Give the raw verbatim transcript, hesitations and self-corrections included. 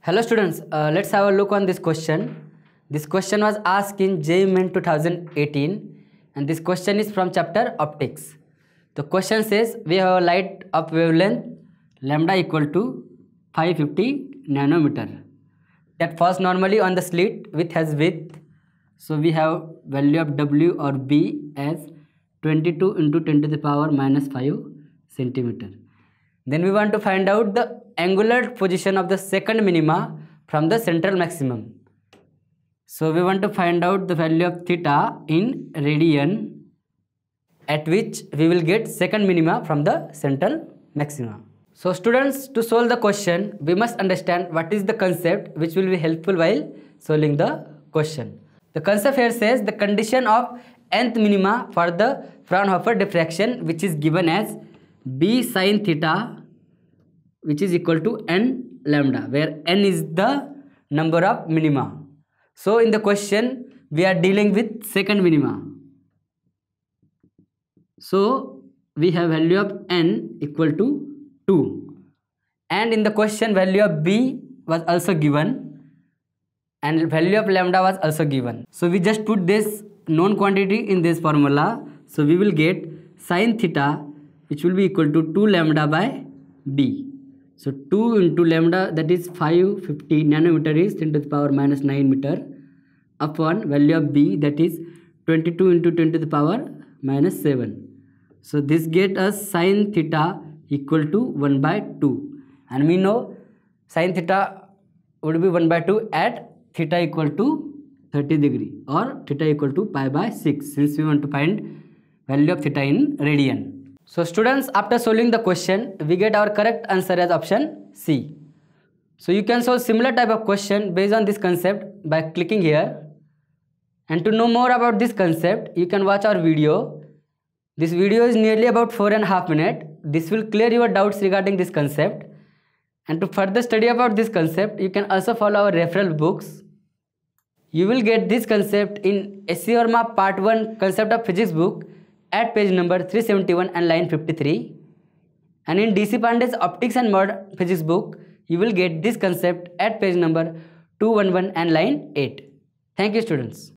Hello students, uh, let's have a look on this question. This question was asked in J E E Main twenty eighteen and this question is from chapter optics. The question says we have a light of wavelength lambda equal to five hundred fifty nanometer that falls normally on the slit which has width. So we have value of W or B as twenty-two into ten to the power minus five centimeter. Then we want to find out the angular position of the second minima from the central maximum. So we want to find out the value of theta in radian at which we will get second minima from the central maxima. So students, to solve the question, we must understand what is the concept which will be helpful while solving the question. The concept here says the condition of nth minima for the Fraunhofer diffraction which is given as B sin theta which is equal to n lambda, where n is the number of minima. So in the question we are dealing with second minima. So we have value of n equal to two, and in the question value of B was also given and value of lambda was also given. So we just put this known quantity in this formula. So we will get sin theta which will be equal to two lambda by B. So two into lambda, that is five hundred fifty nanometer is ten to the power minus nine meter, upon value of B, that is twenty-two into ten to the power minus seven. So this get us sin theta equal to one by two, and we know sin theta would be one by two at theta equal to thirty degree or theta equal to pi by six, since we want to find value of theta in radian. So students, after solving the question, we get our correct answer as option C. So you can solve similar type of question based on this concept by clicking here. And to know more about this concept, you can watch our video. This video is nearly about four and a half minutes. This will clear your doubts regarding this concept. And to further study about this concept, you can also follow our referral books. You will get this concept in S C Verma Part one Concept of Physics book at page number three seventy-one and line fifty-three, and in D C Pandey's Optics and Modern Physics book you will get this concept at page number two eleven and line eight. Thank you students.